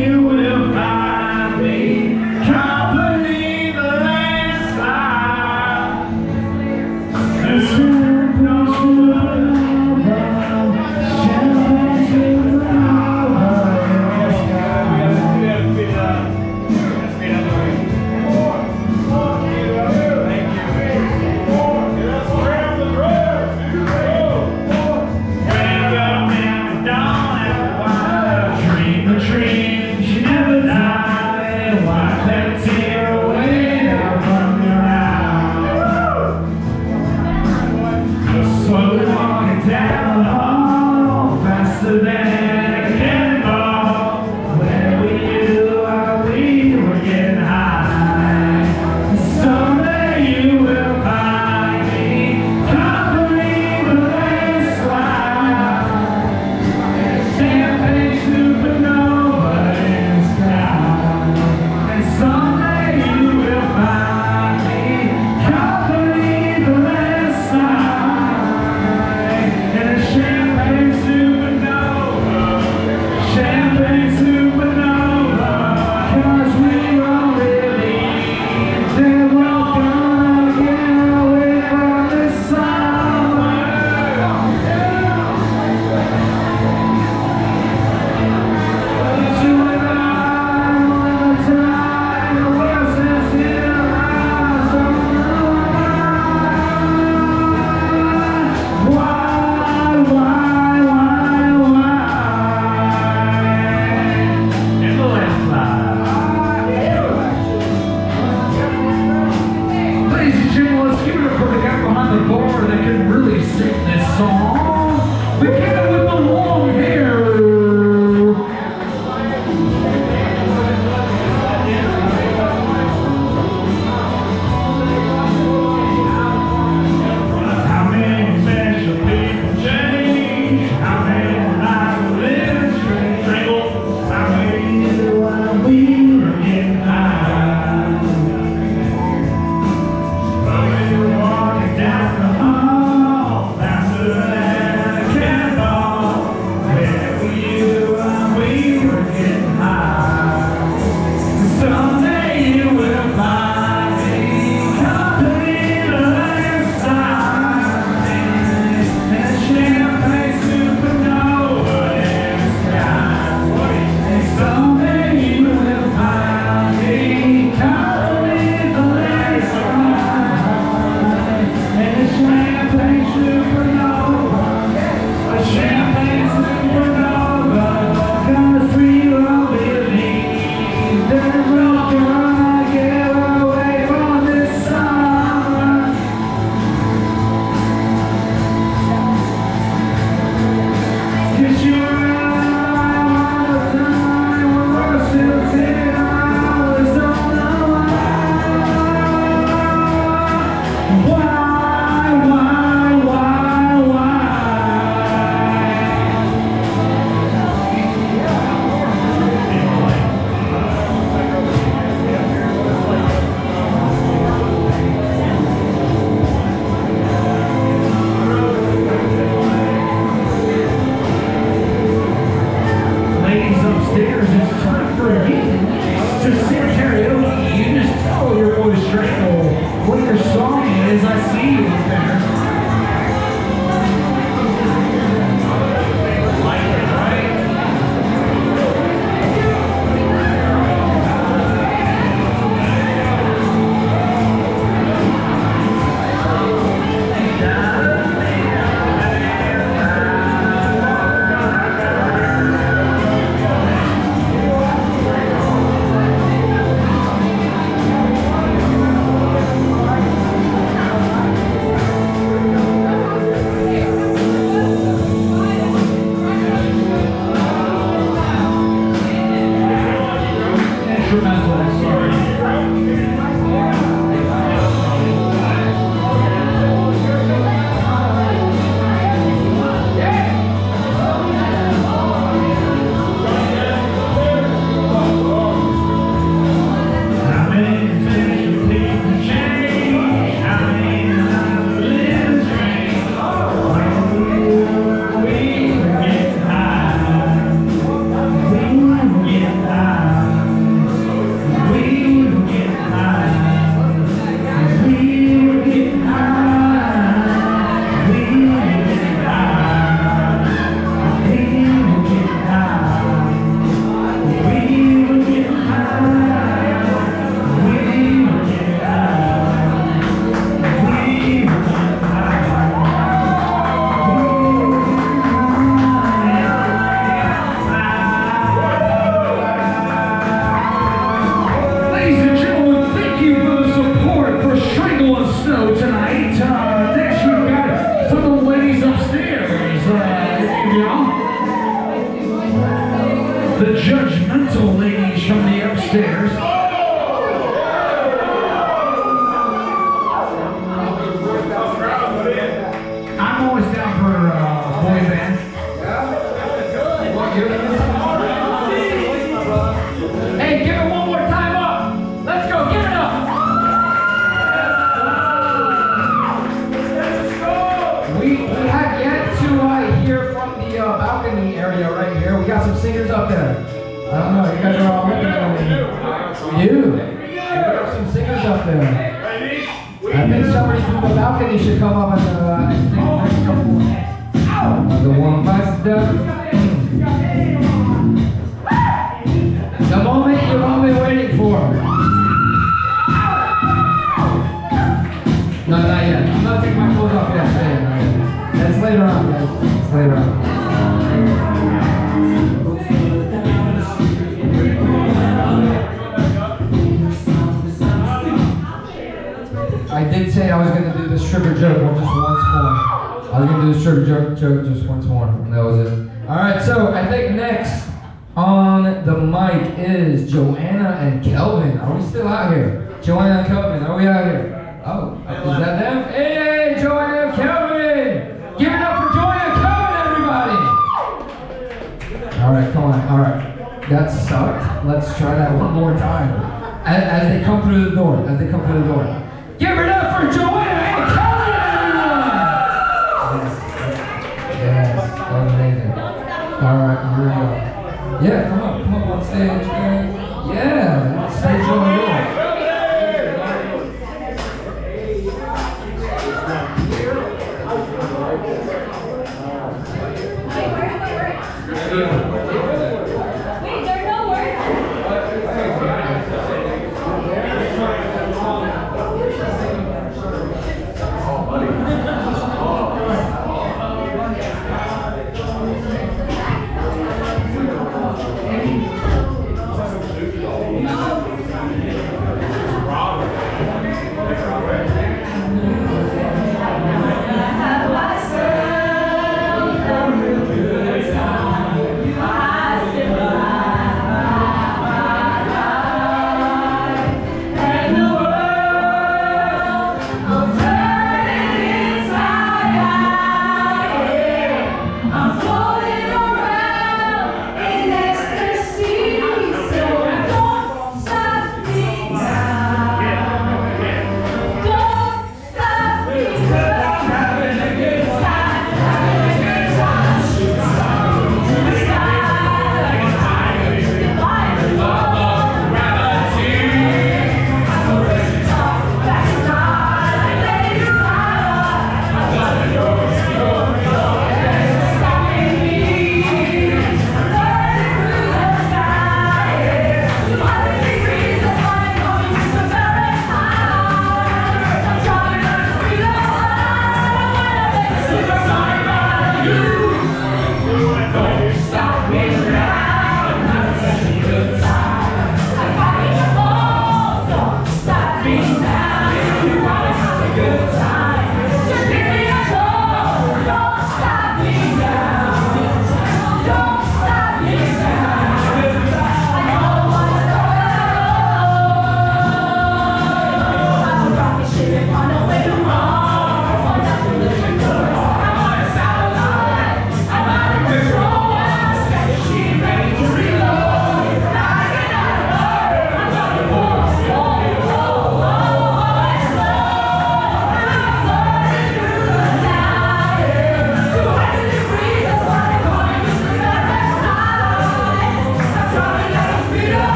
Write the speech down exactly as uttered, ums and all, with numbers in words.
you will find me company the landslide. There's no Yeah. judgmental ladies from the upstairs. I'm always down for uh, boy band. Hey, give it one more time up. Let's go, give it up. We, we have yet to uh, hear from the uh, balcony area right here. We got some singers up there. I don't know, you guys are all looking at me. You? We got some singers up there. I think somebody from the balcony should come up and, uh, and sing the next couple. The one bites the The moment you've all been waiting for. No, not yet. I'm not taking my clothes off yet. That's later on, guys. That's later on. I did say I was going to do this sugar joke just once more. I was going to do this sugar joke, joke just once more, and that was it. Alright, so I think next on the mic is Joanna and Kelvin. Are we still out here? Joanna and Kelvin, are we out here? Oh, is that them? Hey, Joanna and Kelvin! Give it up for Joanna and Kelvin, everybody! Alright, come on, alright. That sucked. Let's try that one more time. As, as they come through the door, as they come through the door. Give it up for Joanna and Kelvin, everyone! Yes, yes, that was amazing. Alright, here we go. Yeah, come on, come up on stage, guys. Yeah, stage on the door.